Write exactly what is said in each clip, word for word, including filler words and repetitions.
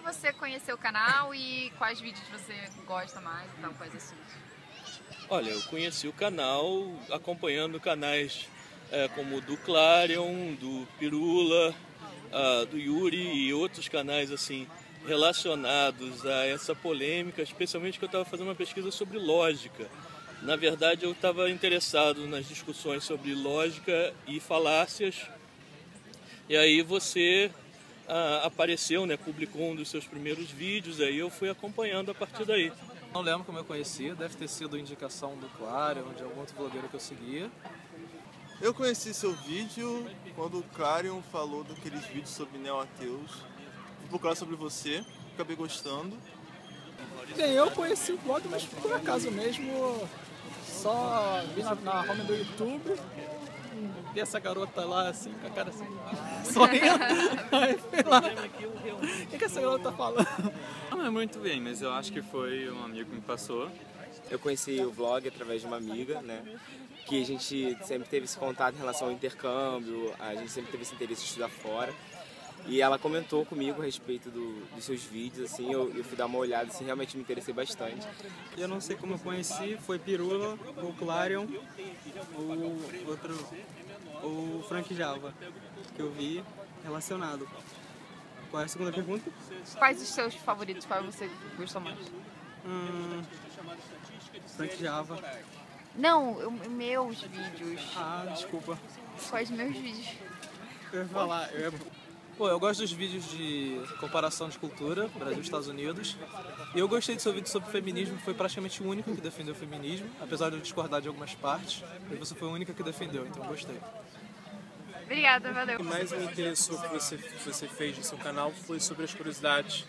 você conheceu o canal e quais vídeos você gosta mais e tal, quais assuntos? Olha, eu conheci o canal acompanhando canais é, como o do Clarion, do Pirula, uh, do Yuri e outros canais assim relacionados a essa polêmica, especialmente que eu estava fazendo uma pesquisa sobre lógica. Na verdade, eu estava interessado nas discussões sobre lógica e falácias. E aí você ah, apareceu, né, publicou um dos seus primeiros vídeos, aí eu fui acompanhando a partir daí. Não lembro como eu conheci, deve ter sido indicação do Clarion, de algum outro blogueiro que eu seguia. Eu conheci seu vídeo quando o Clarion falou daqueles vídeos sobre neo-ateus. Fui procurar sobre você, acabei gostando. Bem, eu conheci o blog, mas por acaso mesmo, só vi na, na home do YouTube, vi essa garota lá assim, com a cara assim, sorrindo, aí fui lá, o que, que essa garota tá falando? Não é muito bem, mas eu acho que foi um amigo que me passou. Eu conheci o vlog através de uma amiga, né? Que a gente sempre teve esse contato em relação ao intercâmbio, a gente sempre teve esse interesse de estudar fora. E ela comentou comigo a respeito do, dos seus vídeos, assim, eu, eu fui dar uma olhada, assim, realmente me interessei bastante. Eu não sei como eu conheci, foi Pirula, o Clarion, o outro, o Frank Java, que eu vi relacionado. Qual é a segunda pergunta? Quais os seus favoritos? Qual você gostou mais? Hum, Frank Java. Não, eu, meus vídeos. Ah, desculpa. Quais meus vídeos? Eu ia falar, eu ia... Pô, eu gosto dos vídeos de comparação de cultura, Brasil e Estados Unidos. E eu gostei do seu vídeo sobre feminismo, foi praticamente o único que defendeu o feminismo, apesar de eu discordar de algumas partes. E você foi a única que defendeu, então eu gostei. Obrigada, valeu. O que mais me interessou que você, você fez no seu canal foi sobre as curiosidades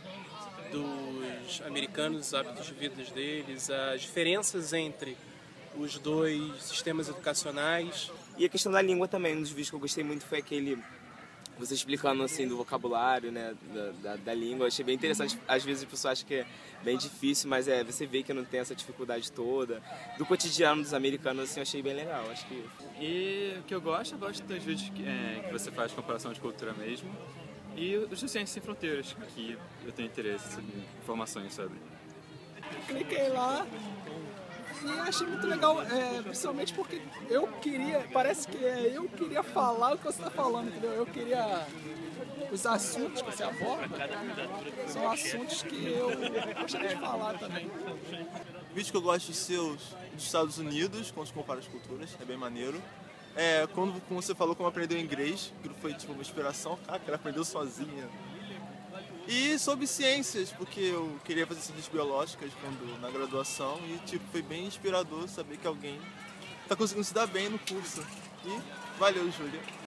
dos americanos, os hábitos de vida deles, as diferenças entre os dois sistemas educacionais. E a questão da língua também, um dos vídeos que eu gostei muito foi aquele, você explicando assim do vocabulário, né, da, da, da língua. Eu achei bem interessante, às vezes as pessoas acham que é bem difícil, mas é, você vê que não tem essa dificuldade toda. Do cotidiano dos americanos, assim, eu achei bem legal. Acho que... E o que eu gosto, eu gosto dos vídeos que, é, que você faz comparação de cultura mesmo. E os do Ciências Sem Fronteiras, que eu tenho interesse sobre informações sobre. Cliquei lá e achei muito legal, é, principalmente porque eu queria, parece que é, eu queria falar o que você está falando, entendeu? Eu queria, os assuntos que você aborda são assuntos que eu gostaria de falar também. O vídeo que eu gosto dos seus dos Estados Unidos, quando se compara as culturas, é bem maneiro. É, quando, como você falou, como aprendeu inglês, que foi tipo uma inspiração, cara, que ela aprendeu sozinha. E sobre ciências, porque eu queria fazer ciências biológicas quando, na graduação e tipo, foi bem inspirador saber que alguém está conseguindo se dar bem no curso. E valeu, Júlia.